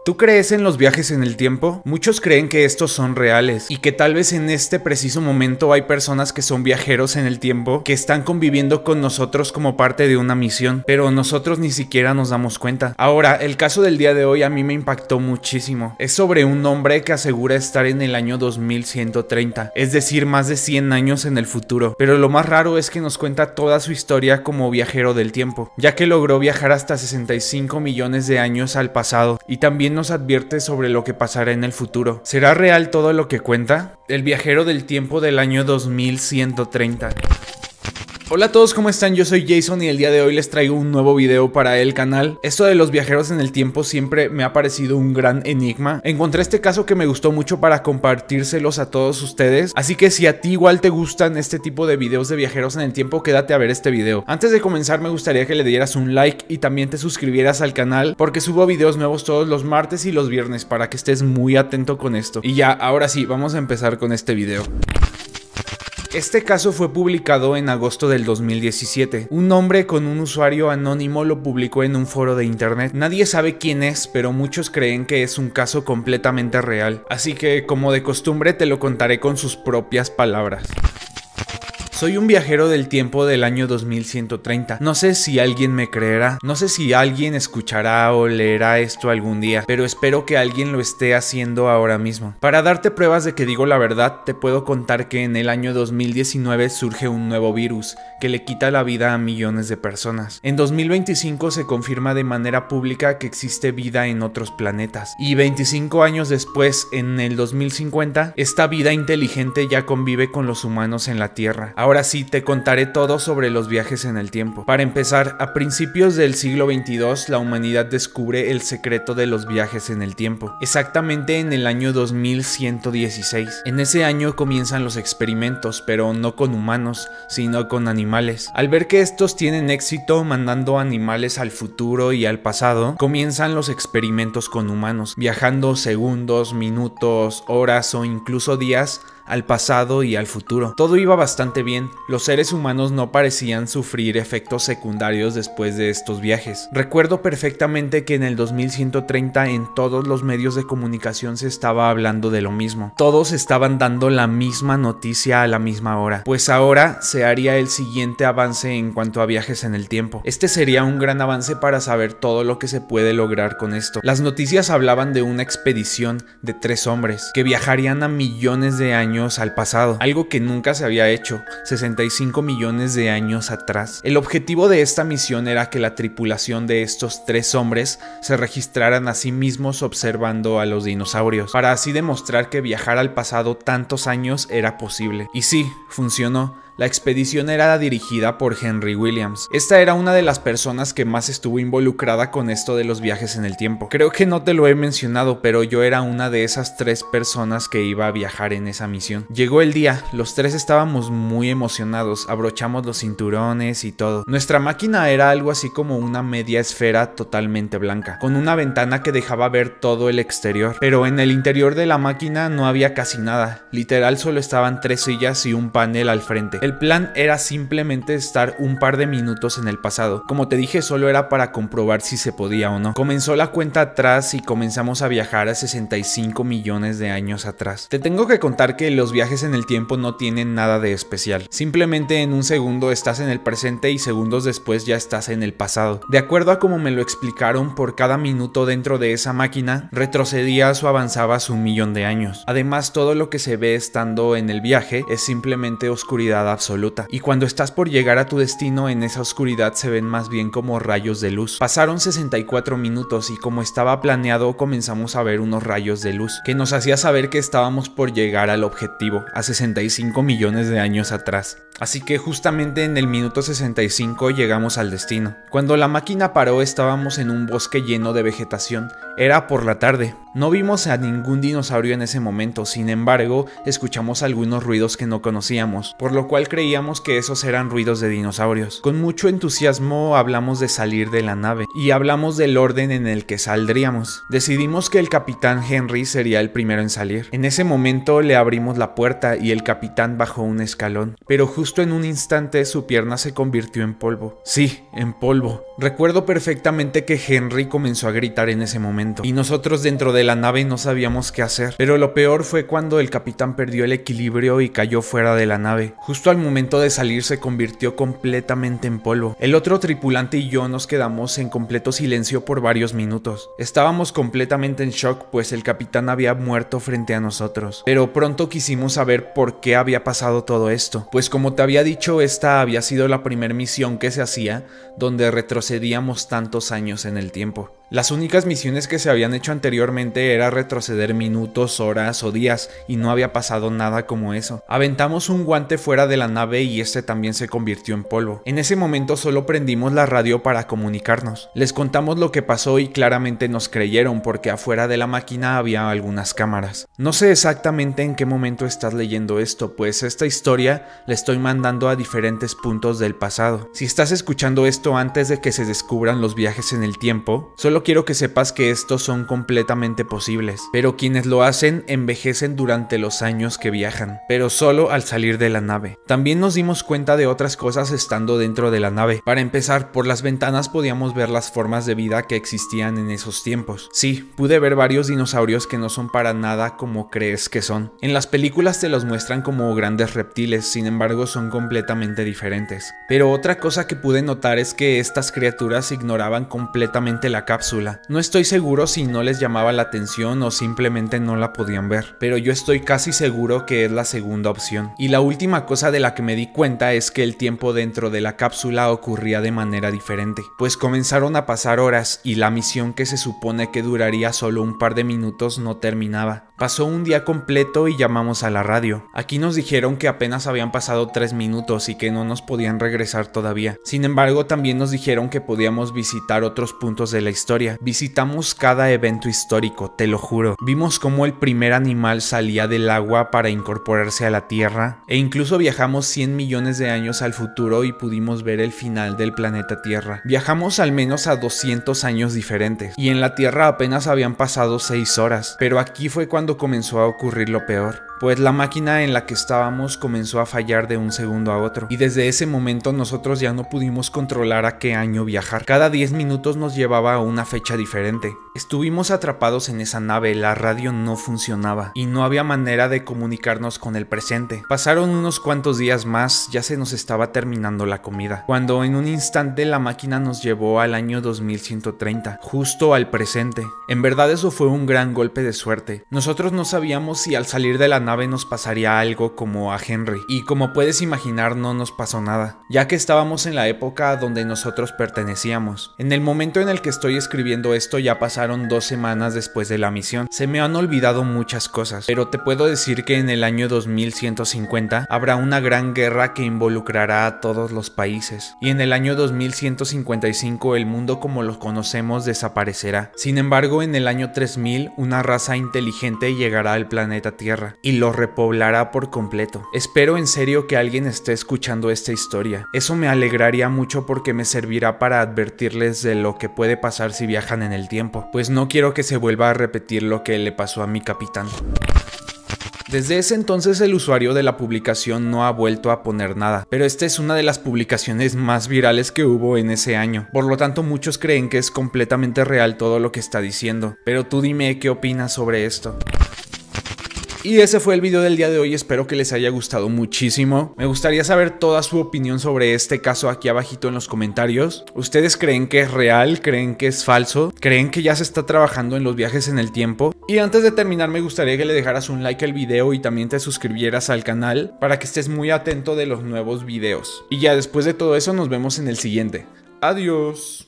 ¿Tú crees en los viajes en el tiempo? Muchos creen que estos son reales y que tal vez en este preciso momento hay personas que son viajeros en el tiempo que están conviviendo con nosotros como parte de una misión, pero nosotros ni siquiera nos damos cuenta. Ahora, el caso del día de hoy a mí me impactó muchísimo. Es sobre un hombre que asegura estar en el año 2130, es decir, más de 100 años en el futuro, pero lo más raro es que nos cuenta toda su historia como viajero del tiempo, ya que logró viajar hasta 65 millones de años al pasado y también nos advierte sobre lo que pasará en el futuro. ¿Será real todo lo que cuenta? El viajero del tiempo del año 2130. Hola a todos, ¿cómo están? Yo soy Jason y el día de hoy les traigo un nuevo video para el canal. Esto de los viajeros en el tiempo siempre me ha parecido un gran enigma. Encontré este caso que me gustó mucho para compartírselos a todos ustedes, así que si a ti igual te gustan este tipo de videos de viajeros en el tiempo, quédate a ver este video. Antes de comenzar me gustaría que le dieras un like y también te suscribieras al canal, porque subo videos nuevos todos los martes y los viernes para que estés muy atento con esto. Y ya, ahora sí, vamos a empezar con este video. Este caso fue publicado en agosto del 2017. Un hombre con un usuario anónimo lo publicó en un foro de internet. Nadie sabe quién es, pero muchos creen que es un caso completamente real. Así que, como de costumbre, te lo contaré con sus propias palabras. Soy un viajero del tiempo del año 2130. No sé si alguien me creerá, no sé si alguien escuchará o leerá esto algún día, pero espero que alguien lo esté haciendo ahora mismo. Para darte pruebas de que digo la verdad, te puedo contar que en el año 2019 surge un nuevo virus que le quita la vida a millones de personas. En 2025 se confirma de manera pública que existe vida en otros planetas. Y 25 años después, en el 2050, esta vida inteligente ya convive con los humanos en la Tierra. Ahora sí, te contaré todo sobre los viajes en el tiempo. Para empezar, a principios del siglo XXII, la humanidad descubre el secreto de los viajes en el tiempo. Exactamente en el año 2116. En ese año comienzan los experimentos, pero no con humanos, sino con animales. Al ver que estos tienen éxito mandando animales al futuro y al pasado, comienzan los experimentos con humanos, viajando segundos, minutos, horas o incluso días al pasado y al futuro. Todo iba bastante bien, los seres humanos no parecían sufrir efectos secundarios después de estos viajes. Recuerdo perfectamente que en el 2130 en todos los medios de comunicación se estaba hablando de lo mismo. Todos estaban dando la misma noticia a la misma hora, pues ahora se haría el siguiente avance en cuanto a viajes en el tiempo. Este sería un gran avance para saber todo lo que se puede lograr con esto. Las noticias hablaban de una expedición de 3 hombres que viajarían a millones de años al pasado, algo que nunca se había hecho, 65 millones de años atrás. El objetivo de esta misión era que la tripulación de estos 3 hombres se registraran a sí mismos observando a los dinosaurios, para así demostrar que viajar al pasado tantos años era posible. Y sí, funcionó. La expedición era dirigida por Henry Williams. Esta era una de las personas que más estuvo involucrada con esto de los viajes en el tiempo. Creo que no te lo he mencionado, pero yo era una de esas 3 personas que iba a viajar en esa misión. Llegó el día, los 3 estábamos muy emocionados, abrochamos los cinturones y todo. Nuestra máquina era algo así como una media esfera totalmente blanca, con una ventana que dejaba ver todo el exterior. Pero en el interior de la máquina no había casi nada, literal solo estaban 3 sillas y un panel al frente. El plan era simplemente estar un par de minutos en el pasado. Como te dije, solo era para comprobar si se podía o no. Comenzó la cuenta atrás y comenzamos a viajar a 65 millones de años atrás. Te tengo que contar que los viajes en el tiempo no tienen nada de especial. Simplemente en un segundo estás en el presente y segundos después ya estás en el pasado. De acuerdo a como me lo explicaron, por cada minuto dentro de esa máquina, retrocedías o avanzabas 1 millón de años. Además, todo lo que se ve estando en el viaje es simplemente oscuridad absoluta, y cuando estás por llegar a tu destino, en esa oscuridad se ven más bien como rayos de luz. Pasaron 64 minutos y como estaba planeado comenzamos a ver unos rayos de luz que nos hacía saber que estábamos por llegar al objetivo, a 65 millones de años atrás. Así que justamente en el minuto 65 llegamos al destino. Cuando la máquina paró estábamos en un bosque lleno de vegetación. Era por la tarde. No vimos a ningún dinosaurio en ese momento, sin embargo, escuchamos algunos ruidos que no conocíamos, por lo cual cual creíamos que esos eran ruidos de dinosaurios. Con mucho entusiasmo hablamos de salir de la nave y hablamos del orden en el que saldríamos. Decidimos que el capitán Henry sería el primero en salir. En ese momento le abrimos la puerta y el capitán bajó un escalón, pero justo en un instante su pierna se convirtió en polvo. Sí, en polvo. Recuerdo perfectamente que Henry comenzó a gritar en ese momento y nosotros dentro de la nave no sabíamos qué hacer, pero lo peor fue cuando el capitán perdió el equilibrio y cayó fuera de la nave. Justo al momento de salir se convirtió completamente en polvo. El otro tripulante y yo nos quedamos en completo silencio por varios minutos. Estábamos completamente en shock, pues el capitán había muerto frente a nosotros, pero pronto quisimos saber por qué había pasado todo esto, pues como te había dicho, esta había sido la primera misión que se hacía donde retrocedíamos tantos años en el tiempo. Las únicas misiones que se habían hecho anteriormente era retroceder minutos, horas o días, y no había pasado nada como eso. Aventamos un guante fuera de la nave y este también se convirtió en polvo. En ese momento solo prendimos la radio para comunicarnos. Les contamos lo que pasó y claramente nos creyeron porque afuera de la máquina había algunas cámaras. No sé exactamente en qué momento estás leyendo esto, pues esta historia la estoy mandando a diferentes puntos del pasado. Si estás escuchando esto antes de que se descubran los viajes en el tiempo, solo quiero que sepas que estos son completamente posibles, pero quienes lo hacen envejecen durante los años que viajan, pero solo al salir de la nave. También nos dimos cuenta de otras cosas estando dentro de la nave. Para empezar, por las ventanas podíamos ver las formas de vida que existían en esos tiempos. Sí, pude ver varios dinosaurios que no son para nada como crees que son. En las películas te los muestran como grandes reptiles, sin embargo son completamente diferentes. Pero otra cosa que pude notar es que estas criaturas ignoraban completamente la cápsula. No estoy seguro si no les llamaba la atención o simplemente no la podían ver, pero yo estoy casi seguro que es la segunda opción. Y la última cosa de la que me di cuenta es que el tiempo dentro de la cápsula ocurría de manera diferente, pues comenzaron a pasar horas y la misión que se supone que duraría solo un par de minutos no terminaba. Pasó un día completo y llamamos a la radio. Aquí nos dijeron que apenas habían pasado 3 minutos y que no nos podían regresar todavía. Sin embargo, también nos dijeron que podíamos visitar otros puntos de la historia. Visitamos cada evento histórico, te lo juro. Vimos cómo el primer animal salía del agua para incorporarse a la Tierra, e incluso viajamos 100 millones de años al futuro y pudimos ver el final del planeta Tierra. Viajamos al menos a 200 años diferentes, y en la Tierra apenas habían pasado 6 horas, pero aquí fue cuando comenzó a ocurrir lo peor, pues la máquina en la que estábamos comenzó a fallar de un segundo a otro, y desde ese momento nosotros ya no pudimos controlar a qué año viajar. Cada 10 minutos nos llevaba a una fecha diferente. Estuvimos atrapados en esa nave, la radio no funcionaba y no había manera de comunicarnos con el presente. Pasaron unos cuantos días más, ya se nos estaba terminando la comida, cuando en un instante la máquina nos llevó al año 2130, justo al presente. En verdad eso fue un gran golpe de suerte. Nosotros no sabíamos si al salir de la nave nos pasaría algo como a Henry, y como puedes imaginar no nos pasó nada, ya que estábamos en la época donde nosotros pertenecíamos. En el momento en el que estoy escribiendo esto ya pasaron 2 semanas después de la misión. Se me han olvidado muchas cosas, pero te puedo decir que en el año 2150 habrá una gran guerra que involucrará a todos los países, y en el año 2155 el mundo como lo conocemos desaparecerá. Sin embargo, en el año 3000 una raza inteligente llegará al planeta Tierra y lo repoblará por completo. Espero en serio que alguien esté escuchando esta historia. Eso me alegraría mucho porque me servirá para advertirles de lo que puede pasar si viajan en el tiempo, pues no quiero que se vuelva a repetir lo que le pasó a mi capitán. Desde ese entonces el usuario de la publicación no ha vuelto a poner nada, pero esta es una de las publicaciones más virales que hubo en ese año, por lo tanto muchos creen que es completamente real todo lo que está diciendo, pero tú dime qué opinas sobre esto. Y ese fue el video del día de hoy, espero que les haya gustado muchísimo. Me gustaría saber toda su opinión sobre este caso aquí abajito en los comentarios. ¿Ustedes creen que es real? ¿Creen que es falso? ¿Creen que ya se está trabajando en los viajes en el tiempo? Y antes de terminar me gustaría que le dejaras un like al video y también te suscribieras al canal para que estés muy atento de los nuevos videos. Y ya después de todo eso nos vemos en el siguiente. Adiós.